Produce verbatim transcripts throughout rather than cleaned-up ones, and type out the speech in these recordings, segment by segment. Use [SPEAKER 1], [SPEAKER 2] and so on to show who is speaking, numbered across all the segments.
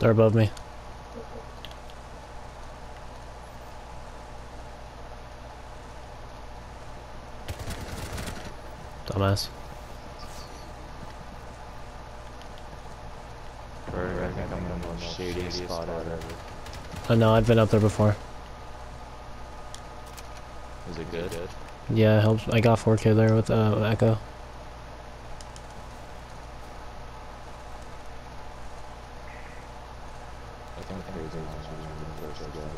[SPEAKER 1] They're above me. Dumbass.
[SPEAKER 2] Or I think I'm in the most shadiest spot ever.
[SPEAKER 1] I know, I've been up there before.
[SPEAKER 2] Is it good?
[SPEAKER 1] Yeah, it helped. I got four K there with uh, Echo.
[SPEAKER 2] I think Crazy Monster was the first to go.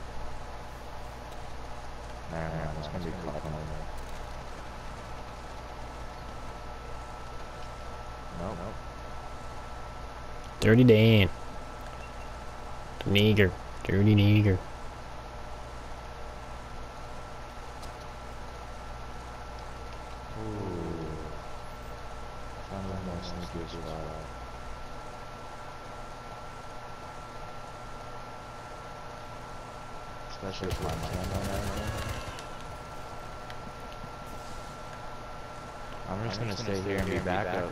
[SPEAKER 2] Nah, nah, it's gonna be caught in there. No, no.
[SPEAKER 1] Dirty Dan. Nigger. Dirty nigger.
[SPEAKER 2] Ooh. Found one more sneaky spot. Especially if my camera on there. I'm just gonna stay here and be backup.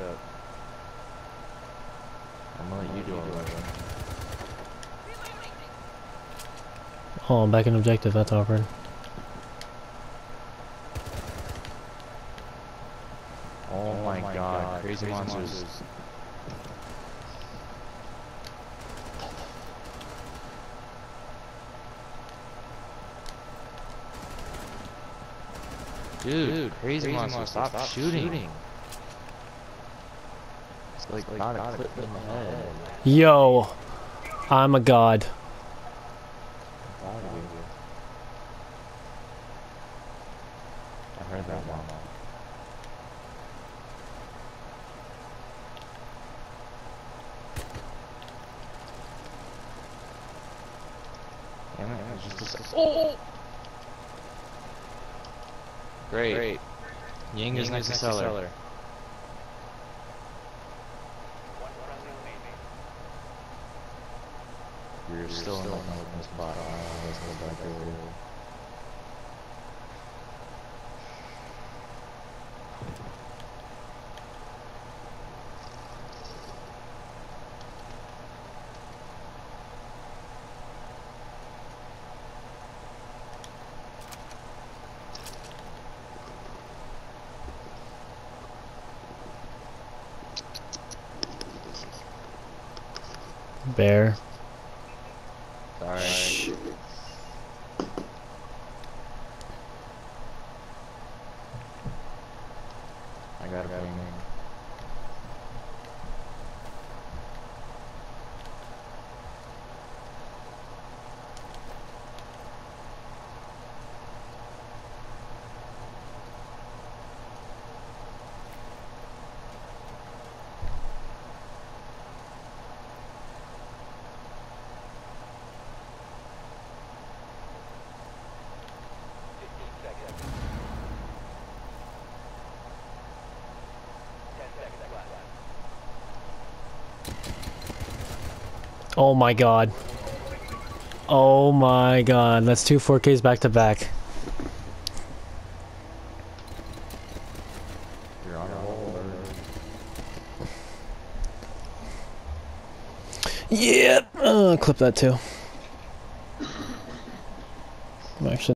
[SPEAKER 2] I'm gonna let you do all the work.
[SPEAKER 1] Oh, I'm back in objective. That's awkward.
[SPEAKER 2] Oh my god, Crazy Monsters. Dude, Dude, Crazy, Crazy Monster, Monster, stop, stop shooting. shooting. It's like, like not a clip in the head.
[SPEAKER 1] Yo, I'm a god.
[SPEAKER 2] I heard that one. Damn it, it's just a... Oh! Great. Great. Ying, Ying is next to cellar. cellar. You're, You're still, still in the open spot. Uh, let's go back over.
[SPEAKER 1] Bear.
[SPEAKER 2] Sorry.
[SPEAKER 1] Shh.
[SPEAKER 2] I got a ping.
[SPEAKER 1] Oh my god. Oh my god. That's two four Ks back to back.
[SPEAKER 2] You're on a roll.
[SPEAKER 1] Yeah. Uh, clip that too. I'm actually